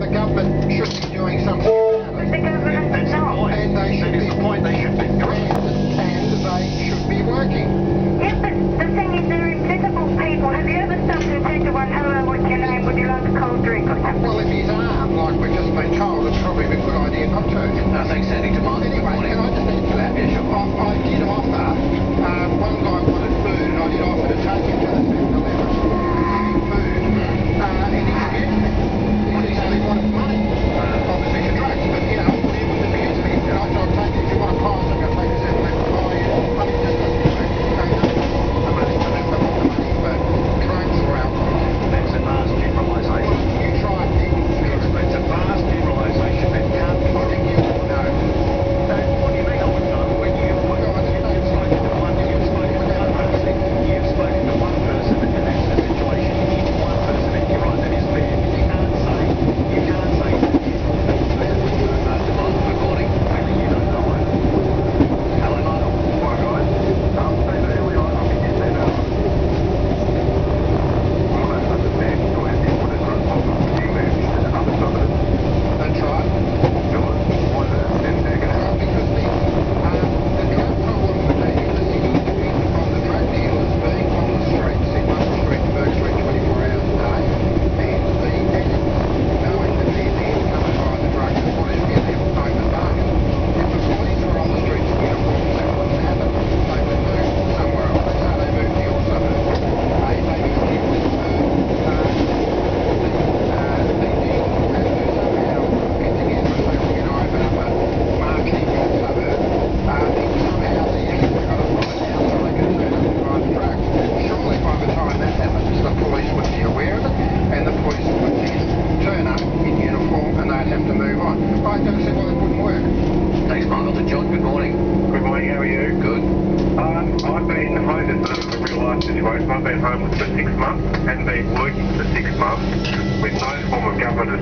the government should be doing something about it. The government is not. And they should be point they should be doing. And they should be working. Yes, but the thing is, they're invisible people. Have you ever stopped and said to one, hello, what's your name? Would you like a cold drink or something? Well, if he's armed, like we've just been told, it's probably a good idea not to. No, thanks, Sandy. Tomorrow. Anyway, can I just add to that? Yeah, sure. I did offer, one guy wanted food, and I did offer to take him to the 7-Eleven food, and he refused me. He said he wanted money, obviously for drugs, but you know, he would refuse me. And I thought, take it, if you want a prize, I'm going to take the 7-Eleven buy you. I mean, just doesn't work. You don't know the money for that, but not the money for drugs or alcohol. That's a vast generalisation. You try it, Nick. It's a vast generalisation that can't be. I think you would know. What do you mean I would know? When you've spoken to one person, and that's the situation. It's one person, and you're right, that is fair. You can't say good morning. Maybe you don't know it. Hello, Michael. Hi, guys. Steve, early on, I think you said, I don't understand your input as a responsible for you moving to other suburbs. That's right. Why is that? Then they're going to Well, because the drug problem with the illicit from the drug dealers being on the streets in Russell Street, Burke Street, 24 hours a day, and the addicts knowing that they're there to come and buy the drugs and what is in their open market. If the police were on the streets in uniforms, that wouldn't happen. They would move somewhere else. They say they move to your suburbs. They use people to the dealers will have to somehow get together and say, we're going to open up a market in your suburb. Then somehow the addicts have got to find out so they can turn up and buy the drugs. Surely by the time that happens, the police would be aware of it, and the police would then turn up in uniform and they'd have to move on. I never said, well, it wouldn't work. Thanks, Michael. To John, good morning. Good morning, how are you? Good. I've been homeless, this is a real life situation. I've been homeless for 6 months and been working for 6 months with no form of government